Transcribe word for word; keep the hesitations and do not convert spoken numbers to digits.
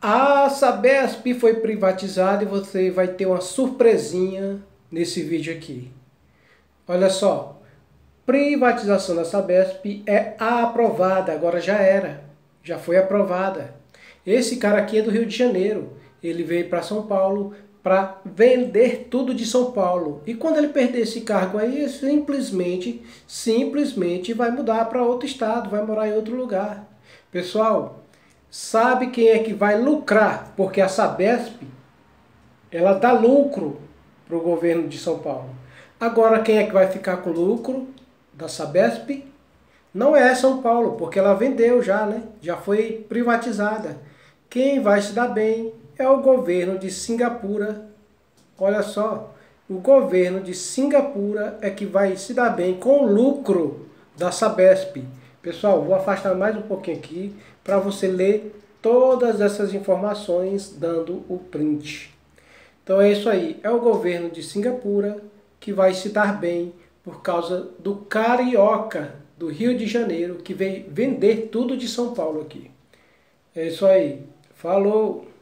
A Sabesp foi privatizada e você vai ter uma surpresinha nesse vídeo aqui. Olha só, privatização da Sabesp é aprovada, agora já era, já foi aprovada. Esse cara aqui é do Rio de Janeiro, ele veio para São Paulo para vender tudo de São Paulo. E quando ele perder esse cargo aí, ele simplesmente, simplesmente vai mudar para outro estado, vai morar em outro lugar. Pessoal, sabe quem é que vai lucrar? Porque a Sabesp, ela dá lucro para o governo de São Paulo. Agora quem é que vai ficar com lucro da Sabesp? Não é São Paulo, porque ela vendeu já, né? Já foi privatizada. Quem vai se dar bem é o governo de Singapura. Olha só, o governo de Singapura é que vai se dar bem com o lucro da Sabesp. Pessoal, vou afastar mais um pouquinho aqui para você ler todas essas informações dando o print. Então é isso aí, é o governo de Singapura que vai se dar bem por causa do carioca do Rio de Janeiro que veio vender tudo de São Paulo aqui. É isso aí, falou!